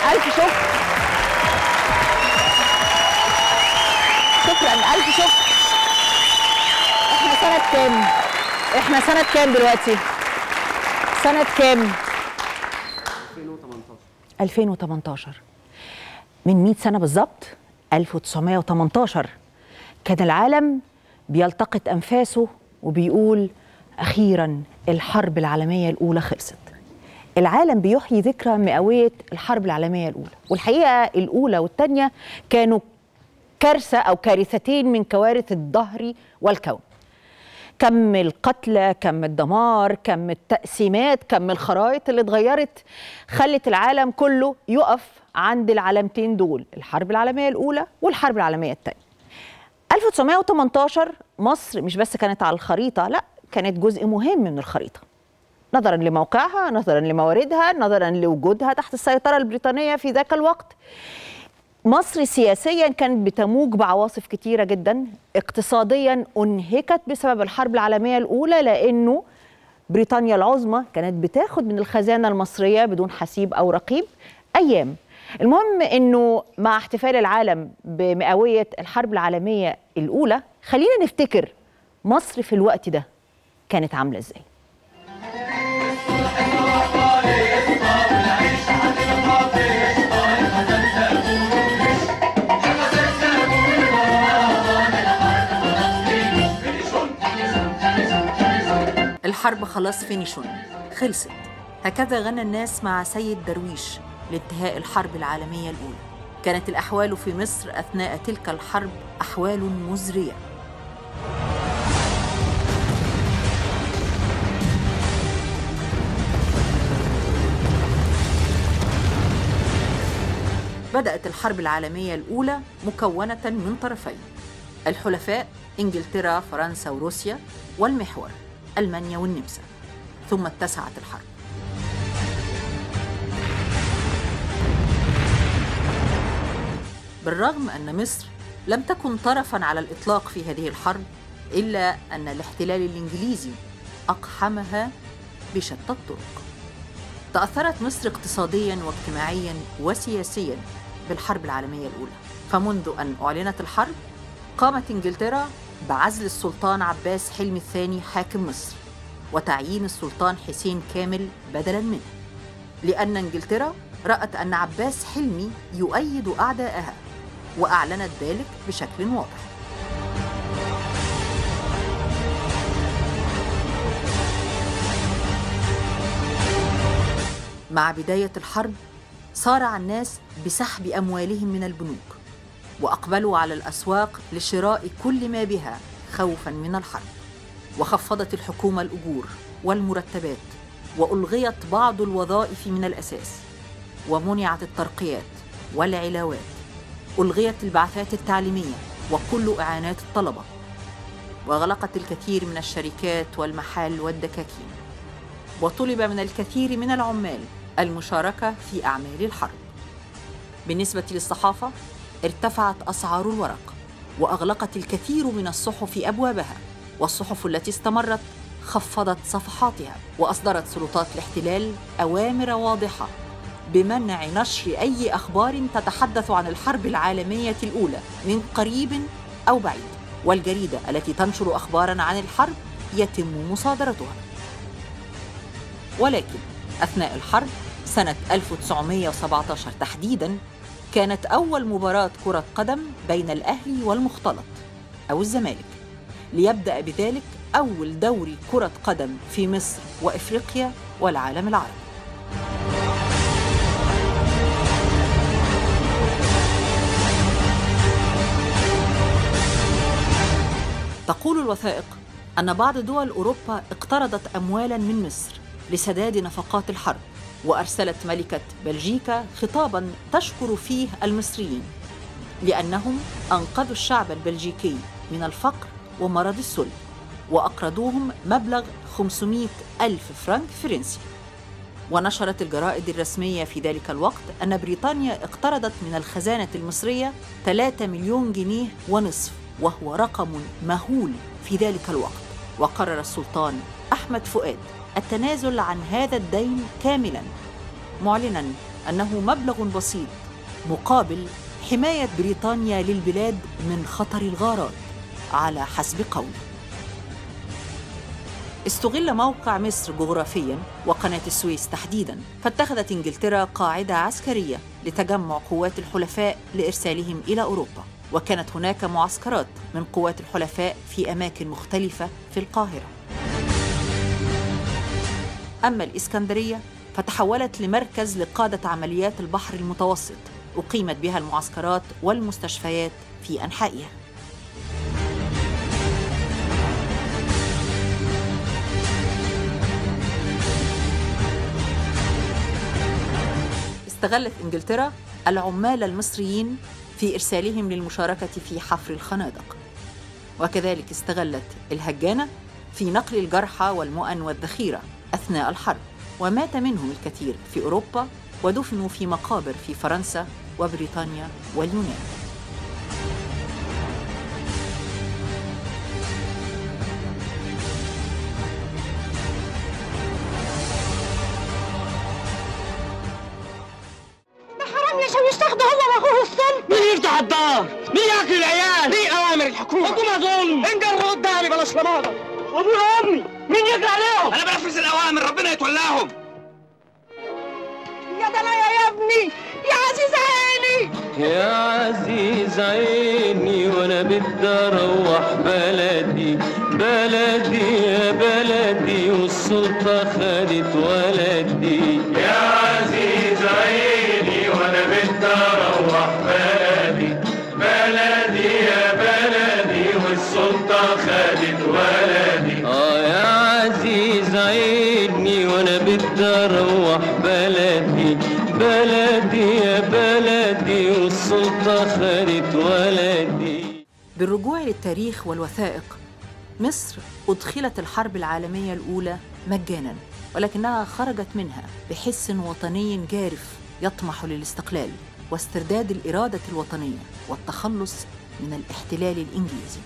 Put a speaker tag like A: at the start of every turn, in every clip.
A: ألف شكر. شكرا ألف شكر. احنا سنة كام؟ احنا سنة كام دلوقتي؟ سنة كام؟
B: 2018.
A: 2018. من 100 سنة بالظبط 1918 كان العالم بيلتقط أنفاسه وبيقول أخيرا الحرب العالمية الأولى خلصت. العالم بيحيي ذكرى مئوية الحرب العالمية الأولى، والحقيقة الأولى والثانية كانوا كارثة أو كارثتين من كوارث الدهر والكون. كم القتلى، كم الدمار، كم التقسيمات، كم الخرائط اللي اتغيرت خلت العالم كله يقف عند العلامتين دول، الحرب العالمية الأولى والحرب العالمية الثانية. 1918 مصر مش بس كانت على الخريطة، لا كانت جزء مهم من الخريطة، نظرا لموقعها، نظرا لمواردها، نظرا لوجودها تحت السيطرة البريطانية في ذاك الوقت. مصر سياسيا كانت بتموج بعواصف كتيرة جدا، اقتصاديا انهكت بسبب الحرب العالمية الأولى لأنه بريطانيا العظمى كانت بتاخد من الخزانة المصرية بدون حسيب أو رقيب أيام. المهم أنه مع احتفال العالم بمئوية الحرب العالمية الأولى خلينا نفتكر مصر في الوقت ده كانت عاملة إزاي.
C: الحرب خلاص فينيشون، خلصت. هكذا غنى الناس مع سيد درويش لانتهاء الحرب العالمية الأولى. كانت الأحوال في مصر أثناء تلك الحرب أحوال مزرية. بدأت الحرب العالمية الأولى مكونة من طرفين: الحلفاء إنجلترا، فرنسا وروسيا، والمحور ألمانيا والنمسا. ثم اتسعت الحرب. بالرغم أن مصر لم تكن طرفاً على الإطلاق في هذه الحرب، إلا أن الاحتلال الإنجليزي أقحمها بشتى الطرق. تأثرت مصر اقتصادياً واجتماعياً وسياسياً بالحرب العالمية الأولى. فمنذ أن أعلنت الحرب قامت إنجلترا بعزل السلطان عباس حلمي الثاني حاكم مصر وتعيين السلطان حسين كامل بدلاً منه، لأن إنجلترا رأت أن عباس حلمي يؤيد أعداءها، وأعلنت ذلك بشكل واضح. مع بداية الحرب صارع الناس بسحب أموالهم من البنوك، وأقبلوا على الأسواق لشراء كل ما بها خوفاً من الحرب. وخفضت الحكومة الأجور والمرتبات، وألغيت بعض الوظائف من الأساس، ومنعت الترقيات والعلاوات، ألغيت البعثات التعليمية وكل إعانات الطلبة، وأغلقت الكثير من الشركات والمحال والدكاكين، وطلب من الكثير من العمال المشاركة في أعمال الحرب. بالنسبة للصحافة ارتفعت أسعار الورق، وأغلقت الكثير من الصحف أبوابها، والصحف التي استمرت خفضت صفحاتها. وأصدرت سلطات الاحتلال أوامر واضحة بمنع نشر أي أخبار تتحدث عن الحرب العالمية الأولى من قريب أو بعيد، والجريدة التي تنشر أخباراً عن الحرب يتم مصادرتها. ولكن أثناء الحرب سنة 1917 تحديداً كانت أول مباراة كرة قدم بين الأهلي والمختلط أو الزمالك، ليبدأ بذلك أول دوري كرة قدم في مصر وإفريقيا والعالم العربي. تقول الوثائق أن بعض دول أوروبا اقترضت أموالاً من مصر لسداد نفقات الحرب، وأرسلت ملكة بلجيكا خطاباً تشكر فيه المصريين لأنهم أنقذوا الشعب البلجيكي من الفقر ومرض السل، وأقرضوهم مبلغ 500,000 فرنك فرنسي. ونشرت الجرائد الرسمية في ذلك الوقت أن بريطانيا اقترضت من الخزانة المصرية 3 مليون جنيه ونصف، وهو رقم مهول في ذلك الوقت. وقرر السلطان أحمد فؤاد التنازل عن هذا الدين كاملاً، معلناً أنه مبلغ بسيط مقابل حماية بريطانيا للبلاد من خطر الغارات على حسب قوله. استغل موقع مصر جغرافياً وقناة السويس تحديداً، فاتخذت إنجلترا قاعدة عسكرية لتجمع قوات الحلفاء لإرسالهم إلى أوروبا، وكانت هناك معسكرات من قوات الحلفاء في أماكن مختلفة في القاهرة. أما الإسكندرية فتحولت لمركز لقادة عمليات البحر المتوسط، أقيمت بها المعسكرات والمستشفيات في أنحائها. استغلت إنجلترا العمال المصريين في إرسالهم للمشاركة في حفر الخنادق، وكذلك استغلت الهجانة في نقل الجرحى والمؤن والذخيرة أثناء الحرب، ومات منهم الكثير في أوروبا ودفنوا في مقابر في فرنسا وبريطانيا واليونان.
B: عشان يستخدم هو واخوه الصلب.
D: مين يفتح الدار؟ مين ياكل العيال؟ مين اوامر الحكومه؟ حكومه ظلم. انجر قدامي بلاش لماضه. وابويا وامي مين يقرا عليهم؟ انا بنفذ الاوامر، ربنا يتولاهم.
B: يا ضنايا يا ابني، يا عزيز عيني،
E: يا عزيز عيني وانا بدي اروح بلدي، بلدي يا بلدي والسلطه خدت ولدي. يا عزيز عيني وانا بدي اروح بلدي، بلدي يا بلدي والسلطه خدت ولدي. يا عزيز عيني وانا بدي اروح بلدي، بلدي يا بلدي والسلطه خدت ولدي.
C: بالرجوع للتاريخ والوثائق، مصر أدخلت الحرب العالمية الأولى مجاناً، ولكنها خرجت منها بحس وطني جارف يطمح للاستقلال واسترداد الإرادة الوطنية والتخلص من الاحتلال الإنجليزي.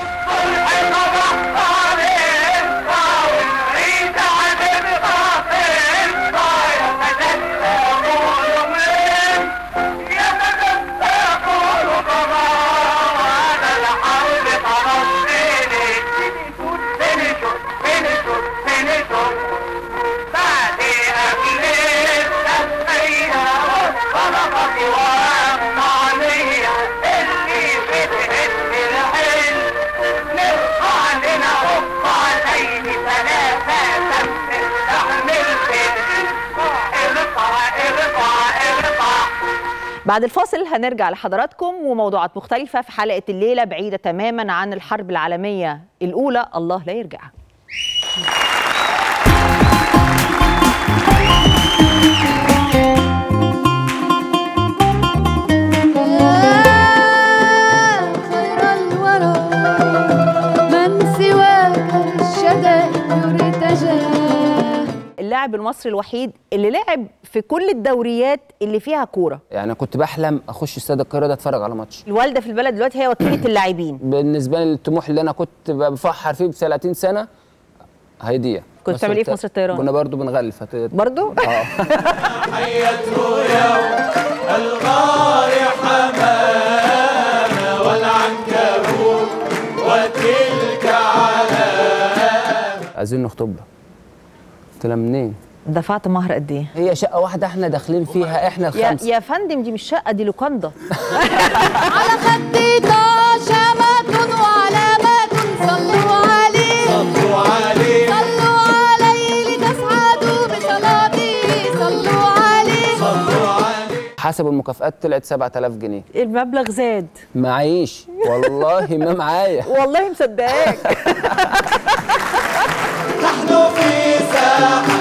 A: بعد الفاصل هنرجع لحضراتكم وموضوعات مختلفة في حلقة الليلة بعيدة تماما عن الحرب العالمية الأولى، الله لا يرجع.
F: خير الورى من سواك الشدائد ارتجى.
A: اللاعب المصري الوحيد اللي لعب في كل الدوريات اللي فيها كوره.
G: يعني كنت بحلم اخش استاد القاهره ده اتفرج على ماتش.
A: الوالده في البلد دلوقتي هي وكيله اللاعبين.
G: بالنسبه لي الطموح اللي انا كنت بفحر فيه ب 30 سنه هيضيع.
A: كنت بتعمل ايه في مصر الطيران؟
G: كنا برضو بنغلف.
A: برضو؟
H: حيته يا الغار حمامه والعنكبوت وتلك علامه.
G: عايزين نخطبها. قلت لها منين؟
A: دفعت مهر قد ايه؟
G: هي شقه واحده احنا داخلين فيها احنا الخمسه.
A: يا فندم دي مش شقه، دي لوكاندا.
F: على خديتها شمات وعلامات صلوا عليه،
H: صلوا عليه،
F: صلوا عليه لتسعدوا بصلاتي، صلوا عليه،
H: صلوا عليه.
G: حسب المكافآت طلعت 7000 جنيه.
A: المبلغ زاد.
G: معيش والله ما معايا.
A: والله مصدقاك.
H: نحن في ساحة